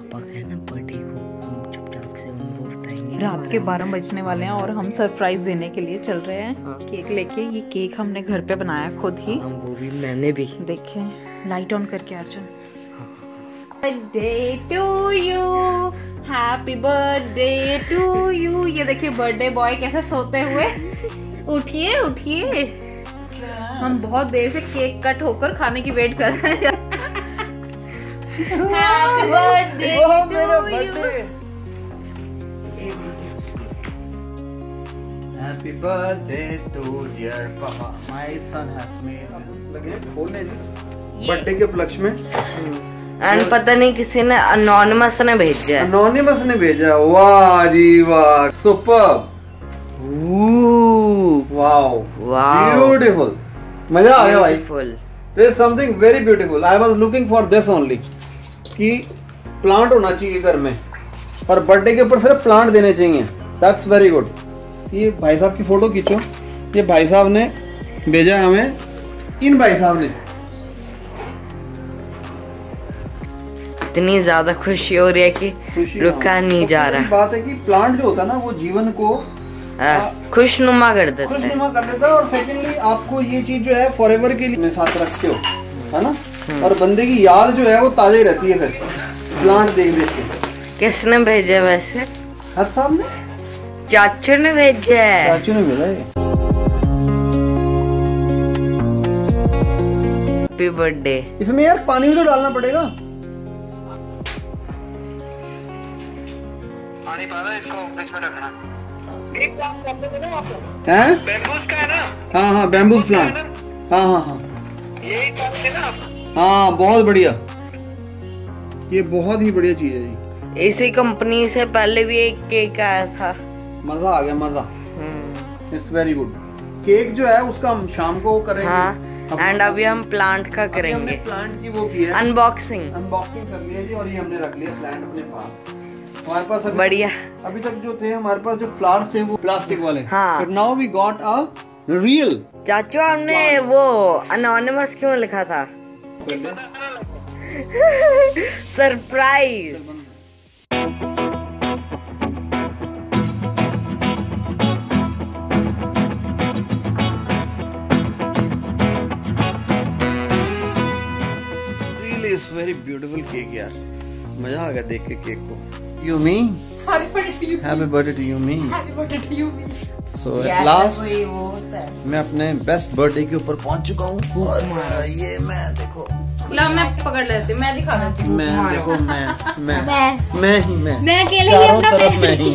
पापा का है ना बर्थडे को, हम चुपचाप से उनको बताएंगे। रात के 12 बजने वाले हैं और हम सरप्राइज देने के लिए चल रहे हैं। हाँ। केक लेके। ये केक हमने घर पे बनाया खुद ही। हाँ, वो भी मैंने भी। देखें, लाइट ऑन करके Arjun. Birthday to you, happy birthday to you. ये देखिए बर्थडे बॉय कैसे सोते हुए। उठिए उठिए, हम बहुत देर से केक कट होकर खाने की वेट कर रहे हैं। Happy birthday to you. Happy birthday to dear Papa. My son has made. अब लगे खोलने जी बर्थडे के उपलक्ष्य में। एंड पता नहीं किसी ने अनोनिमस ने भेजा है। अनोनिमस ने भेजा। वाह जी वाह, सुपर, वाओ, ब्यूटीफुल। मजा आ गया भाई। There is something very beautiful. I was looking for this only. कि प्लांट होना चाहिए घर में और बर्थडे के ऊपर सिर्फ प्लांट देने चाहिए। That's very good. ये भाई साहब की फोटो खींचो। ये भाई साहब ने भेजा है हमें, इन भाई साहब ने। इतनी ज्यादा खुशी हो रही है कि रुका नहीं जा रहा। बात है कि प्लांट जो होता है ना वो जीवन को खुशनुमा कर देता है। खुशनुमा कर देता है। और सेकेंडली आपको ये चीज जो है फॉरएवर के लिए अपने साथ रखते हो, है ना। और बंदे की याद जो है वो ताजा ही रहती है फिर प्लांट देख देख के। किसने भेजा वैसे? हर साहब ने, चाचू ने भेजा है। चाचू ने भेजा है। Happy birthday. इसमें यार पानी भी तो डालना पड़ेगा। पानी पाना, इसको फ्रिज में रखना। एक काम करते थे ना आप, हैं? बैम्बूस का है ना? हाँ हाँ, बैम्बूस प्लांट। हाँ हाँ हाँ, यही काम थे ना आप? हाँ, बहुत बढ़िया। ये बहुत ही बढ़िया चीज है जी। इसी कंपनी से पहले भी एक केक आया था। मजा आ गया, मजा। It's very good. केक जो है उसका हम शाम को करेंगे। हाँ, एंड अभी हम प्लांट का करेंगे। हमने प्लांट की वो की है, अनबॉक्सिंग कर लिया जी। और ये हमने रख लिया प्लांट अपने पास। हमारे पास बढ़िया। अभी तक जो थे हमारे पास, जो फ्लावर्स थे वो प्लास्टिक वाले। हाँ। But now we got a real. चाचू हमने वो अनोनिमस क्यों लिखा था? Surprise. It's very beautiful cake यार। मजा आ गया देख के केक को। You me happy birthday to you me. So at last मैं अपने बेस्ट बर्थडे के ऊपर पहुंच चुका हूँ। और ये मैं देखो, मैं पकड़ लेती, मैं दिखा देती हूँ। मैं देखो, मैं अकेले ही चारों तरफ मैं ही।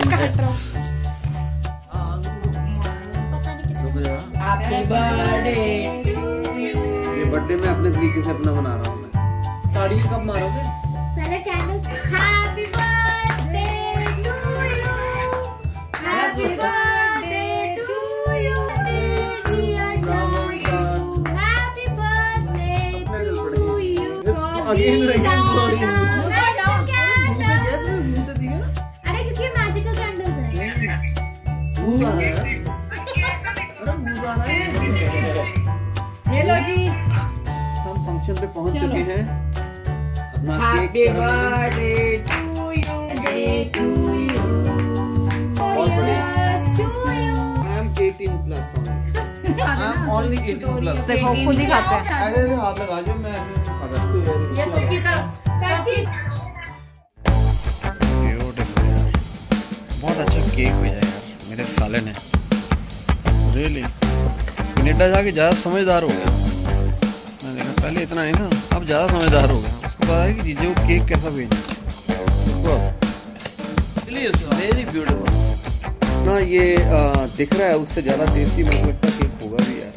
ये बर्थडे मैं अपने तरीके से अपना बना रहा हूँ। ताड़ी कब मारोगे? पहले candles. Happy birthday to you, happy birthday to you dear चाचू, happy birthday to you. Again glory. अरे क्योंकि मैजिकल कैंडल्स है। भूत आ रहा है। अरे भूत आ रहा है। ये लो जी, हम फंक्शन पे पहुंच चुके हैं। Happy birthday to you, to you, बहुत बढ़िया। To you. I am 18 plus only. I am only 18 plus. देखो खुद ही खाते हैं। ऐसे हाथ लगा जो मैं खाता हूँ। ये सबकी तरफ चाची ब्यूटीफुल यार, बहुत अच्छा केक भेजा यार मेरे साले ने। रियली कनाडा जाके ज़्यादा समझदार हो गया। मैंने देखा पहले इतना नहीं था, अब ज़्यादा समझदार हो गया। उसको पता है कि जीजे को केक कैसा भेजना। वेरी ब्यूटीफुल ना। ये दिख रहा है उससे ज़्यादा टेस्टी मुझे लगता है केक होगा भी यार।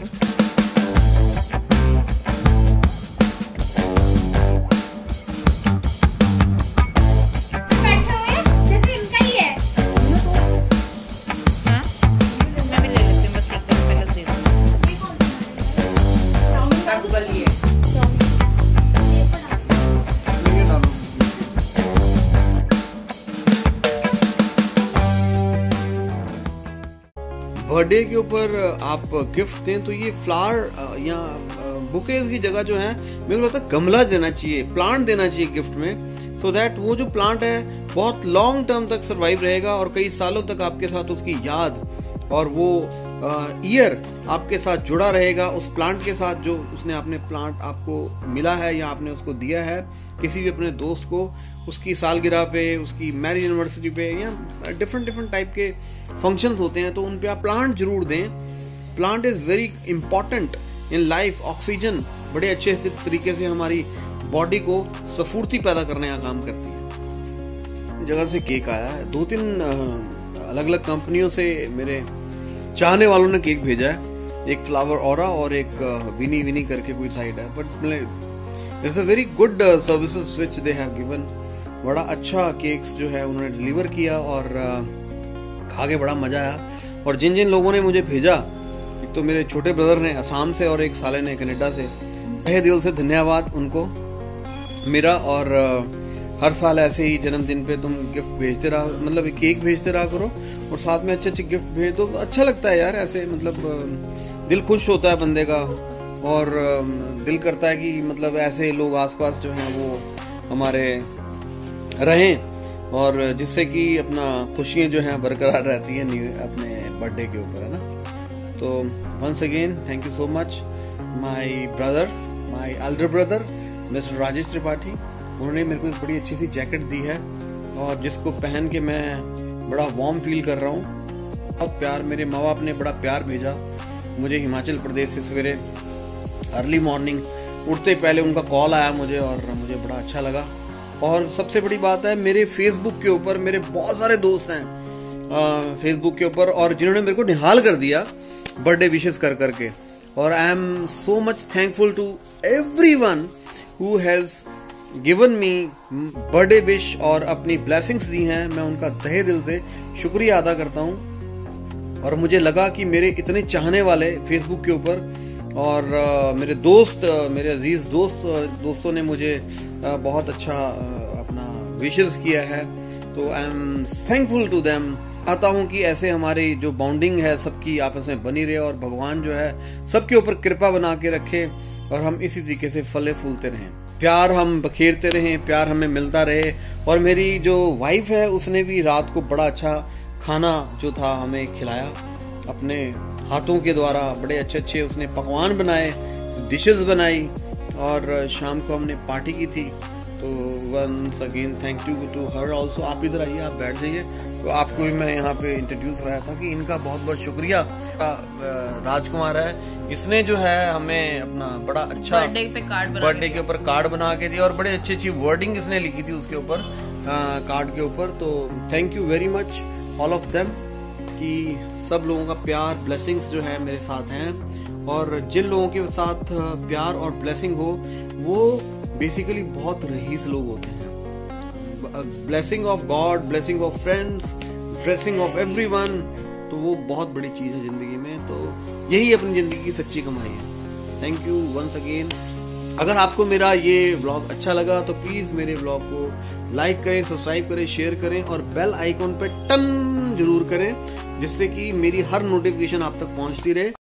बर्थडे के ऊपर आप गिफ्ट दें तो ये फ्लावर या बुकेज की जगह जो है मेरे को लगता है गमला देना चाहिए, प्लांट देना चाहिए गिफ्ट में। सो दैट वो जो प्लांट है बहुत लॉन्ग टर्म तक सरवाइव रहेगा और कई सालों तक आपके साथ उसकी याद और वो ईयर आपके साथ जुड़ा रहेगा उस प्लांट के साथ जो उसने आपने प्लांट आपको मिला है या आपने उसको दिया है किसी भी अपने दोस्त को, उसकी सालगिरह पे, उसकी मैरिज एनिवर्सरी पे या डिफरेंट टाइप के फंक्शंस होते हैं तो उन पे आप प्लांट जरूर दें। Plant is very important in life. Oxygen बड़े अच्छे तरीके से हमारी बॉडी को स्फूर्ति पैदा करने का काम करती है। जगह से केक आया है, 2-3 अलग अलग कंपनियों से मेरे चाहने वालों ने केक भेजा है, एक फ्लावर ऑरा और एक विनी करके कोई साइड है, but it's a very good services which they have given. बड़ा अच्छा केक्स जो है उन्होंने डिलीवर किया और खा के बड़ा मजा आया। और जिन जिन लोगों ने मुझे भेजा, एक तो मेरे छोटे ब्रदर ने असम से और एक साले ने कनाडा से, तहे दिल से धन्यवाद उनको मेरा। और हर साल ऐसे ही जन्मदिन पे तुम गिफ्ट भेजते रहा, मतलब केक भेजते रहा करो और साथ में अच्छे अच्छे गिफ्ट भेज दो। अच्छा लगता है यार, ऐसे मतलब दिल खुश होता है बंदे का और दिल करता है कि मतलब ऐसे लोग आसपास जो हैं वो हमारे रहें और जिससे कि अपना खुशियां जो हैं बरकरार रहती हैं अपने बर्थडे के ऊपर, है ना। तो once again thank you so much my brother, my elder brother mister Rajesh Tripathi. उन्होंने मेरे को एक बड़ी अच्छी सी जैकेट दी है और जिसको पहन के मैं बड़ा वार्म फील कर रहा हूँ। बहुत प्यार, मेरे माँ बाप ने बड़ा प्यार भेजा मुझे हिमाचल प्रदेश से। सवेरे अर्ली मॉर्निंग उठते पहले उनका कॉल आया मुझे और मुझे बड़ा अच्छा लगा। और सबसे बड़ी बात है, मेरे फेसबुक के ऊपर मेरे बहुत सारे दोस्त हैं फेसबुक के ऊपर और जिन्होंने मेरे को निहाल कर दिया बर्थडे विशेस कर करके। और I am so much thankful to everyone who has given me birthday wish और अपनी ब्लेसिंग्स दी हैं। मैं उनका तहे दिल से शुक्रिया अदा करता हूं। और मुझे लगा कि मेरे इतने चाहने वाले फेसबुक के ऊपर और मेरे दोस्त, मेरे अजीज दोस्तों ने मुझे बहुत अच्छा अपना विशेस किया है, तो I am thankful to them. आता हूं कि ऐसे हमारी जो बॉन्डिंग है सबकी आपस में बनी रहे और भगवान जो है सबके ऊपर कृपा बना के रखे और हम इसी तरीके से फले फूलते रहें, प्यार हम बखेरते रहें, प्यार हमें मिलता रहे। और मेरी जो वाइफ है उसने भी रात को बड़ा अच्छा खाना जो था हमें खिलाया अपने हाथों के द्वारा। बड़े अच्छे अच्छे उसने पकवान बनाए, डिशेस बनाई और शाम को हमने पार्टी की थी। तो once again thank you to her also. आप इधर आइए, आप बैठ जाइए। तो आपको भी मैं यहाँ पे इंट्रोड्यूस कराया था कि इनका बहुत बहुत शुक्रिया। राजकुमार है, इसने जो है हमें अपना बड़ा अच्छा बर्थडे के ऊपर कार्ड बना के दिया और बड़े अच्छी अच्छी वर्डिंग इसने लिखी थी उसके ऊपर, कार्ड के ऊपर। तो thank you very much all of them कि सब लोगों का प्यार, ब्लेसिंग्स जो है मेरे साथ हैं। और जिन लोगों के साथ प्यार और ब्लेसिंग हो वो बेसिकली बहुत रईस लोग होते हैं। Blessing of God, blessing of friends, blessing of everyone, तो वो बहुत बड़ी चीज है जिंदगी में। तो यही अपनी जिंदगी की सच्ची कमाई है। Thank you once again. अगर आपको मेरा ये व्लॉग अच्छा लगा तो प्लीज मेरे व्लॉग को लाइक करें, सब्सक्राइब करें, शेयर करें और बेल आइकॉन पे टन जरूर करें, जिससे कि मेरी हर नोटिफिकेशन आप तक पहुंचती रहे।